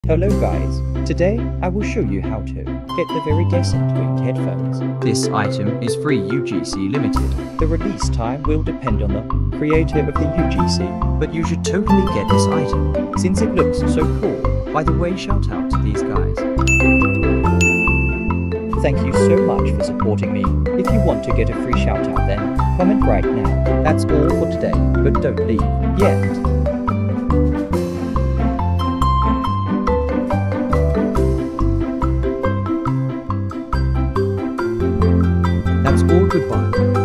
Hello guys, today I will show you how to get the VIRIDESCENT winged headphones. This item is free UGC limited. The release time will depend on the creator of the UGC, but you should totally get this item, since it looks so cool. By the way, shout out to these guys. Thank you so much for supporting me. If you want to get a free shout out then, comment right now. That's all for today, but don't leave yet. That's all, goodbye.